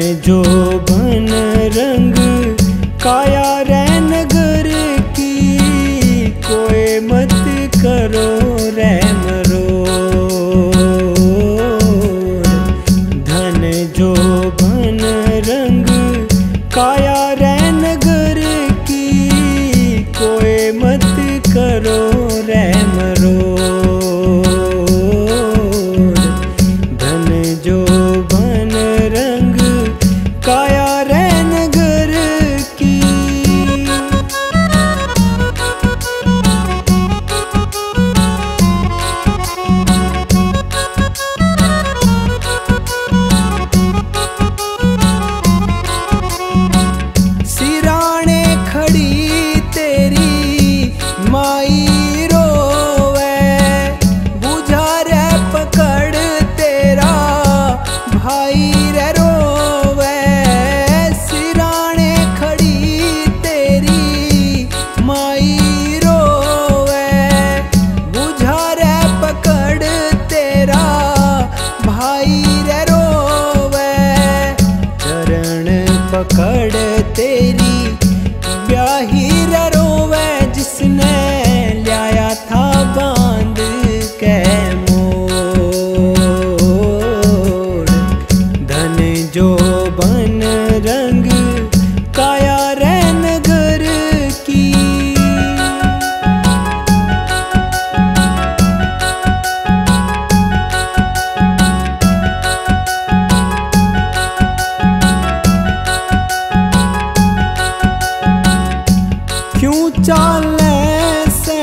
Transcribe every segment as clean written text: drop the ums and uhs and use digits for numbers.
जो बन रंग काया रे नगर की, कोई मत करो रे मरो। धन जो बन रंग काया रे नगर की, कोई मत करो रे मरो। धन जो बन रंग काया रे नगर की। सिराने खड़ी तेरी माई रोवे, बुझा रे पकड़ तेरा भाई रे रोवे। सिराने खड़ी तेरी माई रोवे, बुझा रे पकड़ तेरा भाई रे रोवे। चरण पकड़ तेरी ब्याही रे रोवे, जिसने लाया था बांध के मोर। धन जो बन रंग काया रे नगर की। क्यों चाले से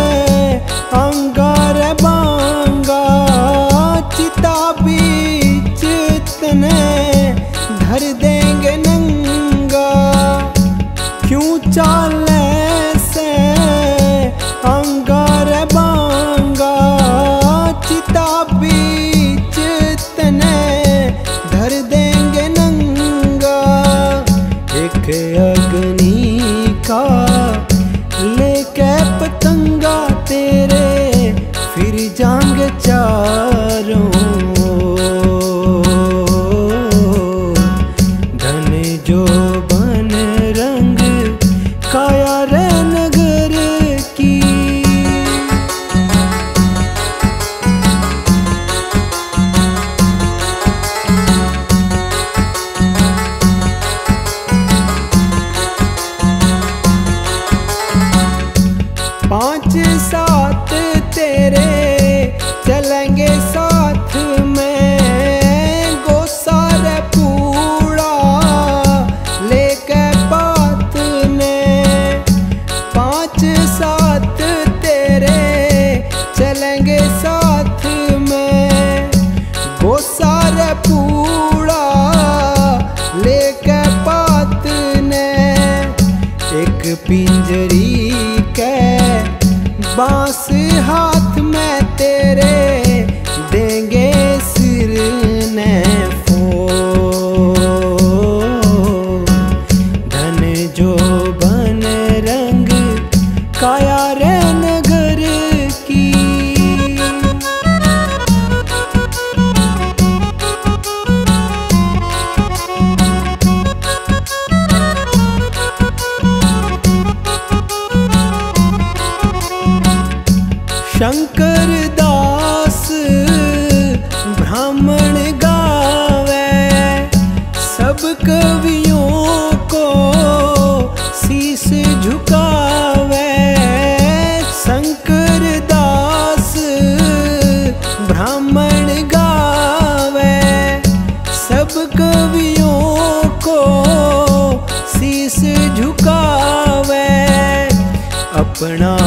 अंगार बांगा, चिता बीच तने धर देंगे नंगा। क्यों चाले से अंगार बांगा, चिता बीच तने धर देंगे नंगा। एक अग्नि का लेके पतंगा तेरे फिर जांग चारों। धन जो बन रंग काया रे नगर की। पांच सात तेरे चलेंगे साथ में, गोसार पूड़ा लेके पात ने। पांच सात तेरे चलेंगे साथ में, गोसार पूड़ा लेके पात ने। एक पिंजरी के बांस हाथ में तेरे देंगे सिर ने फोड़। धन जो बन रंग काया रे नगर की। शंकर दास ब्राह्मण गावे, सब कवियों को शीश झुकावे। शंकर दास ब्राह्मण गावे, सब कवियों को शीश झुकावे। अपना